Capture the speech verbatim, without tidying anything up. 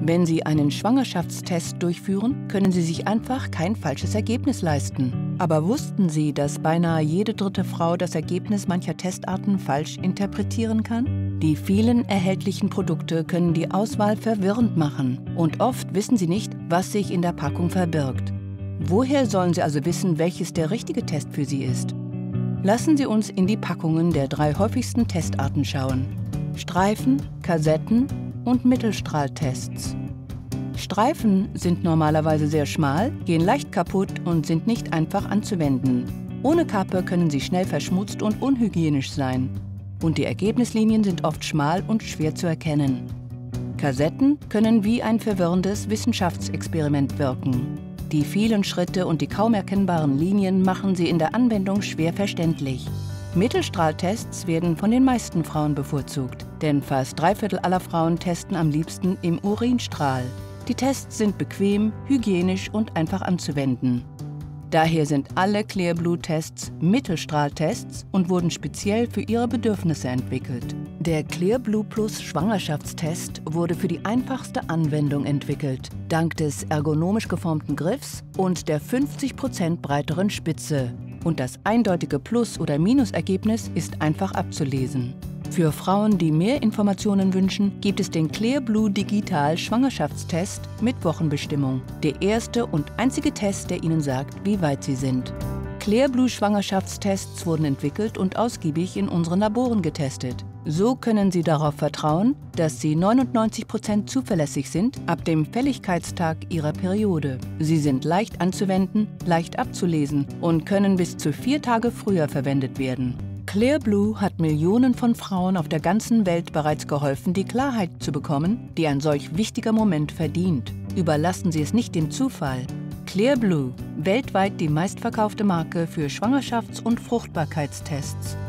Wenn Sie einen Schwangerschaftstest durchführen, können Sie sich einfach kein falsches Ergebnis leisten. Aber wussten Sie, dass beinahe jede dritte Frau das Ergebnis mancher Testarten falsch interpretieren kann? Die vielen erhältlichen Produkte können die Auswahl verwirrend machen und oft wissen Sie nicht, was sich in der Packung verbirgt. Woher sollen Sie also wissen, welches der richtige Test für Sie ist? Lassen Sie uns in die Packungen der drei häufigsten Testarten schauen: Streifen, Kassetten und Mittelstrahltests. Streifen sind normalerweise sehr schmal, gehen leicht kaputt und sind nicht einfach anzuwenden. Ohne Kappe können sie schnell verschmutzt und unhygienisch sein. Und die Ergebnislinien sind oft schmal und schwer zu erkennen. Kassetten können wie ein verwirrendes Wissenschaftsexperiment wirken. Die vielen Schritte und die kaum erkennbaren Linien machen sie in der Anwendung schwer verständlich. Mittelstrahltests werden von den meisten Frauen bevorzugt, denn fast drei Viertel aller Frauen testen am liebsten im Urinstrahl. Die Tests sind bequem, hygienisch und einfach anzuwenden. Daher sind alle Clearblue-Tests Mittelstrahltests und wurden speziell für ihre Bedürfnisse entwickelt. Der Clearblue Plus Schwangerschaftstest wurde für die einfachste Anwendung entwickelt, dank des ergonomisch geformten Griffs und der fünfzig Prozent breiteren Spitze. Und das eindeutige Plus- oder Minusergebnis ist einfach abzulesen. Für Frauen, die mehr Informationen wünschen, gibt es den Clearblue Digital Schwangerschaftstest mit Wochenbestimmung. Der erste und einzige Test, der Ihnen sagt, wie weit Sie sind. Clearblue Schwangerschaftstests wurden entwickelt und ausgiebig in unseren Laboren getestet. So können Sie darauf vertrauen, dass sie neunundneunzig Prozent zuverlässig sind ab dem Fälligkeitstag Ihrer Periode. Sie sind leicht anzuwenden, leicht abzulesen und können bis zu vier Tage früher verwendet werden. Clearblue hat Millionen von Frauen auf der ganzen Welt bereits geholfen, die Klarheit zu bekommen, die ein solch wichtiger Moment verdient. Überlassen Sie es nicht dem Zufall. Clearblue, weltweit die meistverkaufte Marke für Schwangerschafts- und Fruchtbarkeitstests.